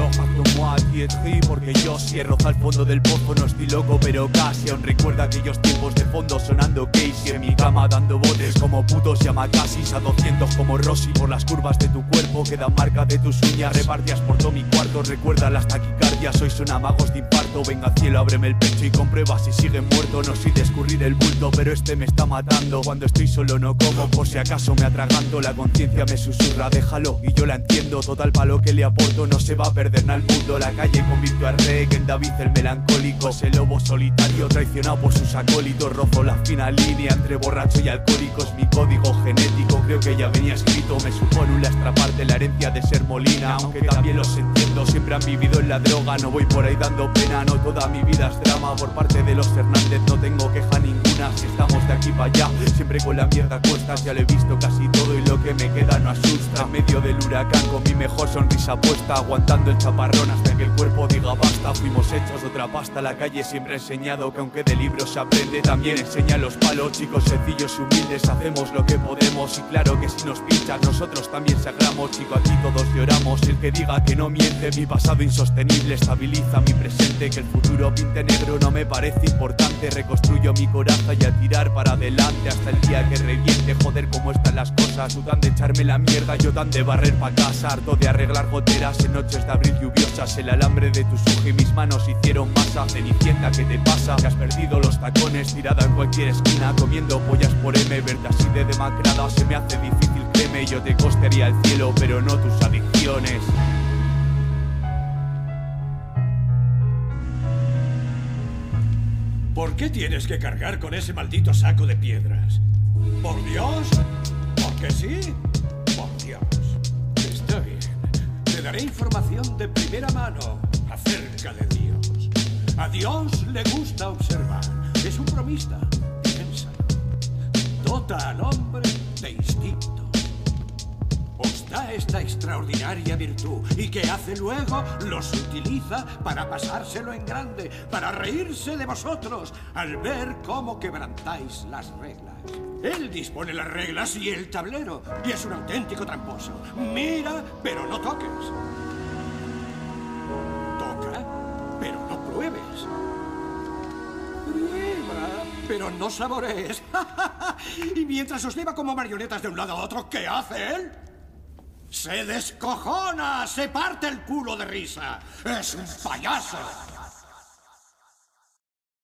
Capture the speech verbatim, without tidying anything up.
Pardon-moi, Dietri, porque yo si he rozado el fondo del pozo no estoy loco, pero casi aún recuerda aquellos tiempos de fondo sonando Casey en mi cama dando botes como putos Yamakasis a doscientos como Rossi. Por las curvas de tu cuerpo quedan marcas de tus uñas repartidas por todo mi cuarto. Recuerda las taquicardias, hoy son amagos de infarto. Venga cielo, ábreme el pecho y comprueba si sigue muerto. No soy de escurrir el bulto, pero este me está matando. Cuando estoy solo no como, por si acaso me atraganto. La conciencia me susurra, déjalo, y yo la entiendo. Total palo que le aporto, no se va a perder nada el mundo. La calle convirtió a Rey, en David el melancólico. Ese lobo solitario traicionado por sus acólitos. Rozo la fina línea entre borracho y alcohólico. Es mi código genético, creo que ya venía escrito. Me supone un lastraparte la herencia de ser Molina. Aunque también los entiendo, siempre han vivido en la droga. No voy por ahí dando pena, no toda mi vida es drama. Por parte de los Hernández no tengo queja ninguna. Si estamos de aquí para allá, siempre con la mierda a cuestas. Ya lo he visto casi todo y lo que me queda no asusta. En medio del huracán con mi mejor sonrisa puesta, aguantando el chaparrón hasta que el cuerpo diga basta. Fuimos hechos de otra pasta, la calle siempre ha enseñado que aunque de libros se aprende, también enseña los palos. Chicos sencillos, humildes, hacemos lo que podemos. Y claro que si nos pinchan, nosotros también sagramos. Chico, aquí todos lloramos, el que diga que no miente. Mi pasado insostenible estabiliza mi presente. Que el futuro pinte negro no me parece importante. Reconstruyo mi coraza y a tirar para adelante hasta el día que reviente. Joder, cómo están las cosas, tú tan de echarme la mierda, yo tan de barrer pa' casa. Harto de arreglar goteras en noches de abril lluviosas. El alambre de tu suje y mis manos hicieron masa. Cenicienta, ¿qué te pasa? Que has perdido los tacones, tirada en cualquier esquina, comiendo pollas por M. Verte así de demacrada se me hace difícil, créeme. Yo te costearía el cielo, pero no tus adicciones. ¿Por qué tienes que cargar con ese maldito saco de piedras? ¿Por Dios? ¿Porque sí? Por Dios. Está bien. Te daré información de primera mano acerca de Dios. A Dios le gusta observar. Es un bromista. Piénsalo. Dota al hombre de instinto. Os da esta extraordinaria virtud y que hace luego los utiliza para pasárselo en grande, para reírse de vosotros al ver cómo quebrantáis las reglas. Él dispone las reglas y el tablero y es un auténtico tramposo. Mira, pero no toques. Toca, pero no pruebes. Prueba, pero no saborees. Y mientras os lleva como marionetas de un lado a otro, ¿qué hace él? Se descojona, se parte el culo de risa. Es un payaso.